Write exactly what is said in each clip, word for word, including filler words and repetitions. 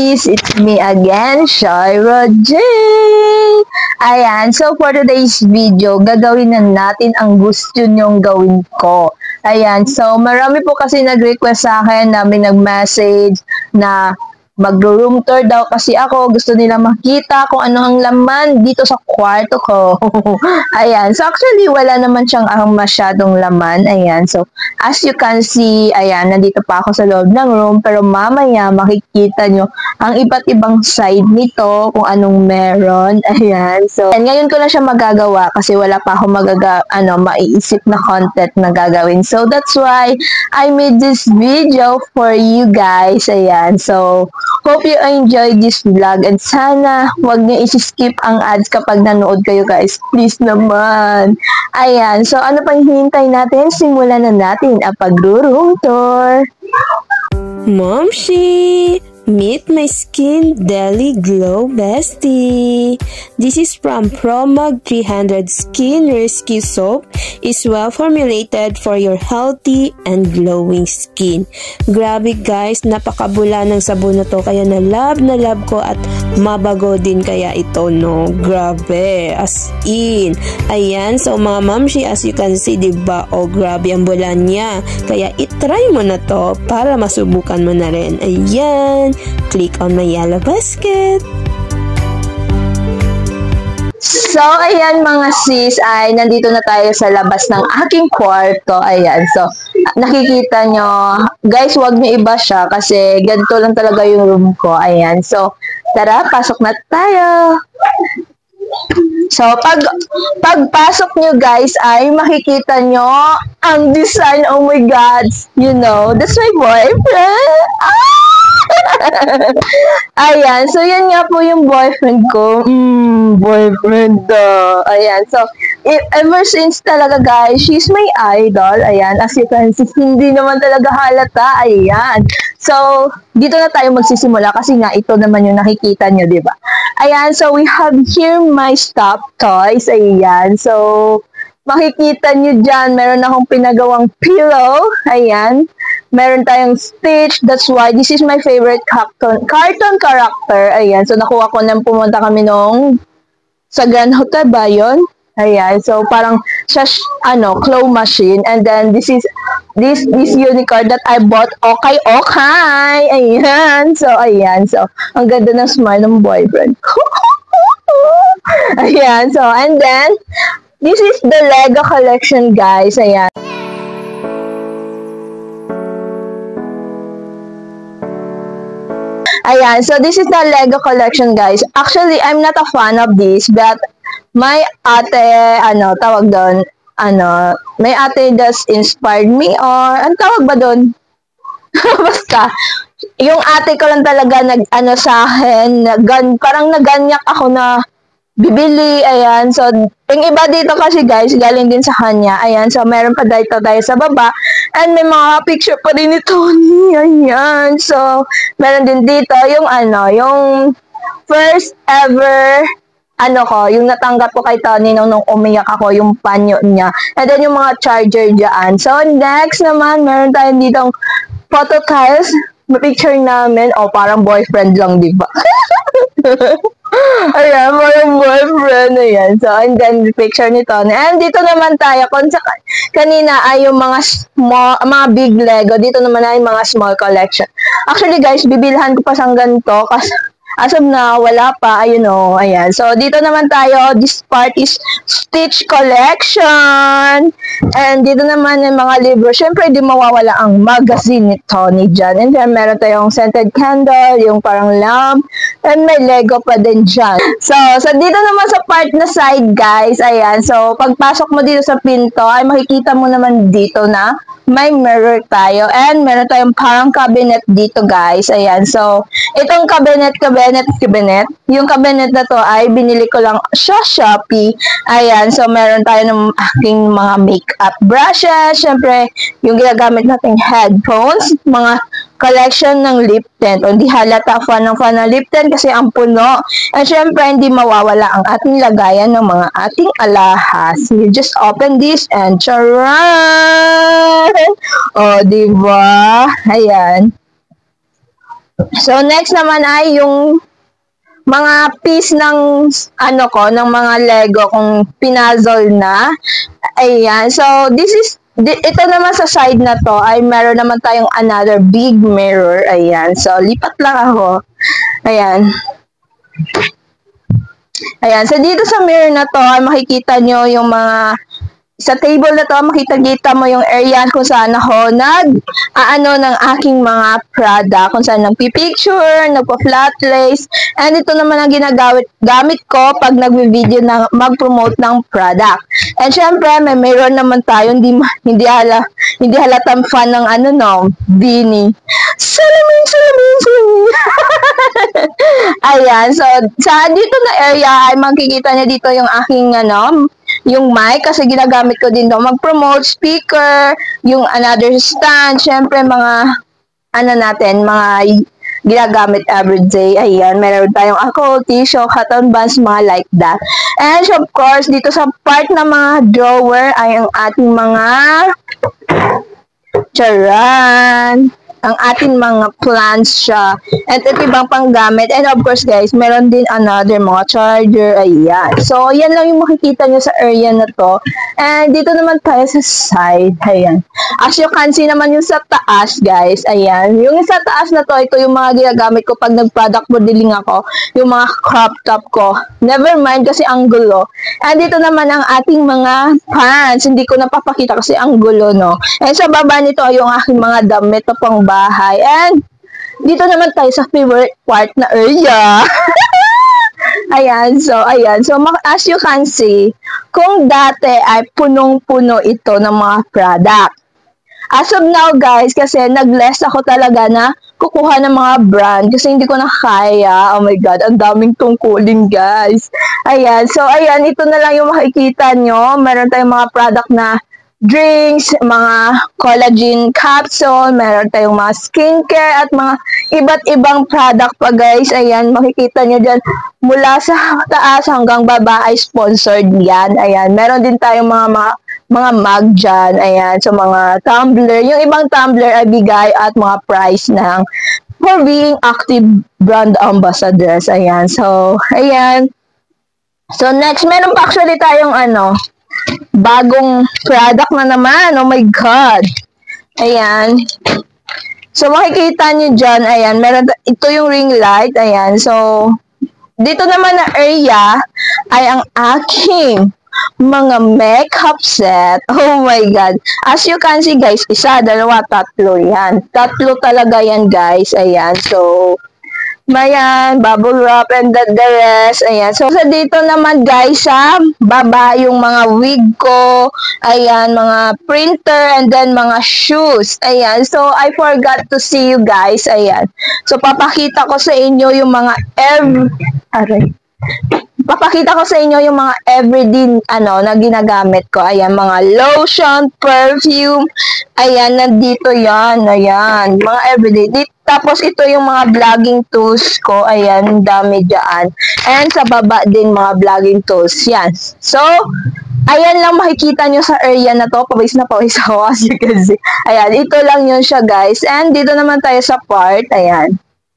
sis! It's me again, Shaira J! Ayan, so for today's video, gagawin na natin ang gusto nyong gawin ko. Ayan, so marami po kasi nag-request sa akin na may nag-message na mag-room tour daw kasi ako. Gusto nila makita kung ano ang laman dito sa kwarto ko. Ayan. So, actually, wala naman siyang ang masyadong laman. Ayan. So, as you can see, ayan, nandito pa ako sa loob ng room. Pero mamaya, makikita nyo ang iba't ibang side nito, kung anong meron. Ayan. So, and ngayon ko na siya magagawa kasi wala pa ako magaga, ano, maiisip na content na gagawin. So, that's why I made this video for you guys. Ayan. So, hope you enjoyed this vlog and sana wag niyo isi-skip ang ads kapag nanood kayo guys. Please naman. Ayan. So, ano pang hinihintay natin? Simulan na natin ang pag-room tour. Momshi! Meet my Skin Daily Glow Bestie. This is from Promag three hundred Skin Rescue Soap. Is well formulated for your healthy and glowing skin. Grabe guys, napakabula ng sabon na to kaya na love na love ko at mabago din kaya ito no. Grabe, as in. Ayan, so mga mamshi, as you can see, diba? Oh, grabe ang bula niya. Kaya itry mo na to para masubukan mo na rin. Ayan. Click on my yellow basket. So, ayan mga sis, ay nandito na tayo sa labas ng aking kwarto. Ayan, so, nakikita nyo. Guys, wag nyo iba siya kasi ganito lang talaga yung room ko. Ayan, so, tara, pasok na tayo. So, pag pagpasok nyo guys ay makikita nyo ang design. Oh my God, you know, that's my boyfriend. Ah! Ayan, so yan nga po yung boyfriend ko. Mm, boyfriend daw. Ayan, so if, ever since talaga guys, she's my idol. Ayan, as you can see, hindi naman talaga halata. Ayan. So, dito na tayo magsisimula kasi nga ito naman yung nakikita nyo, di ba? Ayan, so we have here my stuffed toys. Ayan, so makikita nyo dyan, meron akong pinagawang pillow. Ayan. Meron tayong Stitch. That's why this is my favorite cartoon, cartoon character. Ayan. So, nakuha ko nang pumunta kami nung sa Grand Hotel ba yun? Ayan. So, parang siya, ano, claw machine. And then, this is, this, this unicorn that I bought. Okay, okay. Ayan. So, ayan. So, ang ganda ng smile ng boyfriend. Ayan. So, and then, this is the Lego collection, guys. Ayan. Ayan, so this is the Lego collection, guys. Actually, I'm not a fan of this, but my ate, ano, tawag doon, ano, my ate just inspired me, or, ang tawag ba doon? Basta, yung ate ko lang talaga nag, ano, sa akin, nagan, parang naganyak ako na bibili, ayan. So, yung iba dito kasi guys, galing din sa kanya. Ayan, so meron pa dito tayo sa baba. And may mga picture pa rin ni Tony. Ayan. So, meron din dito yung ano, yung first ever, ano ko, yung natanggap ko kay Tony nung, nung umiyak ako, yung panyo niya. And then yung mga charger dyan. So, next naman, meron tayo ditong photo tiles. Picture namin. O, oh, parang boyfriend lang, di ba? Ayan, parang boyfriend. Ayan. So, and then, the picture ni Tony. And dito naman tayo, kung sa, kanina ay yung mga small, mga big Lego. Dito naman ay mga small collection. Actually, guys, bibilhan ko pa sang ganito kasi as of now, wala pa, you know, ayan. So, dito naman tayo, this part is Stitch collection. And dito naman yung mga libro. Siyempre, di mawawala ang magazine ni Tony dyan. And then, meron tayong scented candle, yung parang lamp, and may Lego pa din dyan. So, so dito naman sa part na side, guys, ayan. So, pagpasok mo dito sa pinto, ay makikita mo naman dito na may mirror tayo. And meron tayong parang cabinet dito, guys. Ayan. So, itong cabinet, cabinet, cabinet. Yung cabinet na to ay binili ko lang sa Shopee. Ayan. So, meron tayo ng aking mga makeup brushes. Siyempre, yung ginagamit nating headphones. Mga collection ng lip tint. O, hindi halata fan ng fan ng lip tint kasi ang puno. And syempre, hindi mawawala ang ating lagayan ng mga ating alahas. You just open this and charan! O, diba? Ayan. So, next naman ay yung mga piece ng ano ko, ng mga Lego kung pinazol na. Ayan. So, this is, di, ito naman sa side na to ay meron naman tayong another big mirror. Ayan. So, lipat lang ako. Ayan. Ayan. So, dito sa mirror na to ay makikita nyo yung mga sa table na to, makita-kita mo yung area kung saan ako nag, aano ng aking mga product, kung saan nagpipicture, nagpa-flat lace, and ito naman ang ginagamit gamit ko pag nagvi-video na mag-promote ng product. And syempre, may mayroon naman tayo, hindi, hindi, hala, hindi halatang fan ng ano no, beanie. Salamin, salamin, salamin. Ayan, so sa dito na area ay makikita niya dito yung aking ano, yung mic kasi ginagamit ko din doon mag-promote, speaker, yung another stand, syempre mga ano natin, mga ginagamit everyday. Ayan, meron tayong ako, tissue, cotton buds, mga like that. And of course, dito sa part ng mga drawer ay ang ating mga charan, ang ating mga plants siya. And ito ibang panggamit. And of course guys, meron din another mga charger. Ayan. So, yan lang yung makikita nyo sa area na to. And dito naman tayo sa side. Ayan. As you can see naman yung sa taas guys. Ayan. Yung sa taas na to, ito yung mga ginagamit ko pag nag-product modeling ako. Yung mga crop top ko. Never mind kasi ang gulo. And dito naman ang ating mga pants. Hindi ko napapakita kasi ang gulo, no? And sa baba nito ay yung aking mga damit na pang bahay. And dito naman tayo sa favorite part na area. Ayan, so ayan. So as you can see, kung dati ay punong-puno ito ng mga product. As of now guys, kasi nag-less ako talaga na kukuha ng mga brand kasi hindi ko na kaya. Oh my god, ang daming tungkulin guys. Ayan, so ayan, ito na lang yung makikita nyo. Meron tayong mga product na drinks, mga collagen capsule, meron tayong mga skincare at mga iba't ibang product pa guys. Ayan, makikita nyo dyan mula sa taas hanggang baba ay sponsored yan. Ayan, meron din tayong mga mga, mga mug dyan. Ayan, so mga tumbler. Yung ibang tumbler ay bigay at mga price ng for being active brand ambassadors. Ayan, so ayan. So next, meron pa actually tayong ano, bagong product na naman. Oh my god. Ayan. So, makikita nyo dyan. Ayan. Meron, ito yung ring light. Ayan. So, dito naman na area ay ang aking mga makeup set. Oh my god. As you can see guys, isa, dalawa, tatlo yan. Tatlo talaga yan guys. Ayan. So, mayan, bubble wrap and the, the rest. Ayan. So, sa dito naman guys, sa baba yung mga wig ko. Ayan, mga printer and then mga shoes. Ayan. So, I forgot to see you guys. Ayan. So, papakita ko sa inyo yung mga ev... Aray. Papakita ko sa inyo yung mga everyday ano, na ginagamit ko. Ayan, mga lotion, perfume. Ayan, nandito yan. Ayan, mga everyday. Dito, tapos ito yung mga vlogging tools ko. Ayan, dami dyan. And sa baba din mga vlogging tools. Yan. So, ayan lang makikita nyo sa area na to. Pawis na pawis ako as you can see. Ayan, ito lang yun siya guys. And dito naman tayo sa part. Ayan.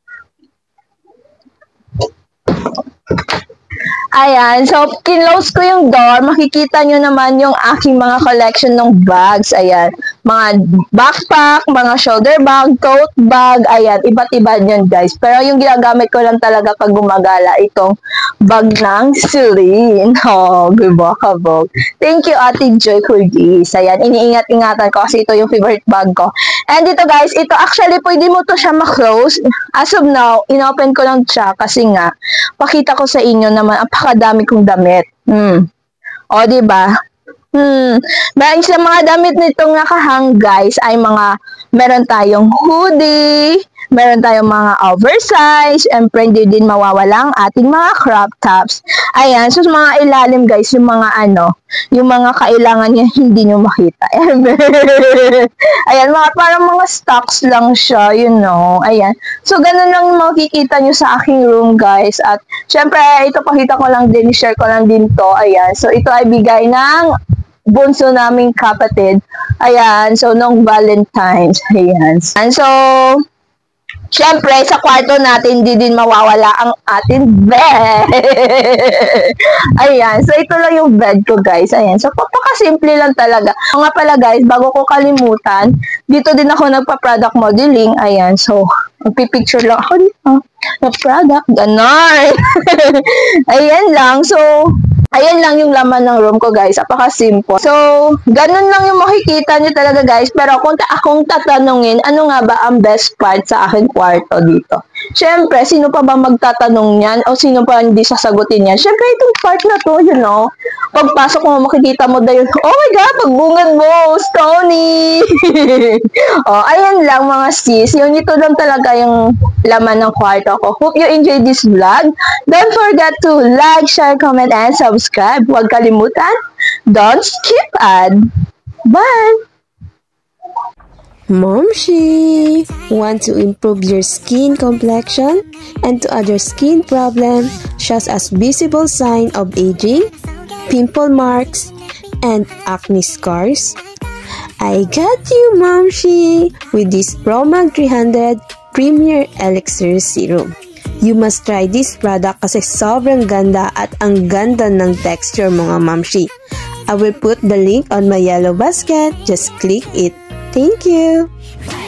Ayan, so kinlose ko yung door, makikita nyo naman yung aking mga collection ng bags. Ayan, mga backpack, mga shoulder bag, tote bag, ayan, iba't iba yun guys. Pero yung ginagamit ko lang talaga pag gumagala, itong bag ng Celine. Oh, diba kabog. Thank you Ate Joy Curgis. Ayan, iniingat-ingatan ko kasi ito yung favorite bag ko. And dito guys, ito actually pwede mo to siya ma-close. As of now, inopen ko lang siya kasi nga, pakita ko sa inyo naman, apakadami kong damit. Hmm. O, diba? Hmm. Dahil sa mga damit nitong nakahang, guys, ay mga, meron tayong hoodie, meron tayong mga oversize, and hindi din mawawala ang ating mga crop tops. Ayan, so mga ilalim, guys, yung mga ano, yung mga kailangan niya hindi nyo makita. Ayan, mga parang mga stocks lang siya, you know. Ayan. So, ganun lang yung makikita nyo sa aking room, guys. At, syempre, ito pakita ko lang din, share ko lang din to. Ayan. So, ito ay bigay ng bunso naming kapatid. Ayan. So, nung Valentine's. Ayan. And so, Siyempre, sa kwarto natin, di din mawawala ang ating bed. Ayan. So, ito lang yung bed ko, guys. Ayan. So, papakasimple lang talaga. O nga pala, guys, bago ko kalimutan, dito din ako nagpa-product modeling. Ayan. So, magpipicture lang ako dito. Na product. Ganon. Ayan lang. So, ayan lang yung laman ng room ko, guys. Apaka-simple. So, ganun lang yung makikita nyo talaga, guys. Pero kung ta akong tatanungin, ano nga ba ang best part sa aking kwarto dito? Siyempre, sino pa ba magtatanong yan? O sino pa hindi sasagutin yan? Siyempre, itong part na to, you know. Pagpasok mo, makikita mo dahil, oh my God, pagbungad mo, Stony! Oh, ayan lang, mga sis. Yung ito lang talaga yung laman ng kwarto ko. Hope you enjoyed this vlog. Don't forget to like, share, comment, and subscribe. Huwag kalimutan, don't skip ad. Bye! Momshi! Want to improve your skin complexion and to other skin problems such as visible sign of aging, pimple marks, and acne scars? I got you, Momshi, with this ProMag three hundred Premier Elixir Serum. You must try this product kasi sobrang ganda at ang ganda ng texture, mga Momshi. I will put the link on my yellow basket. Just click it. Thank you!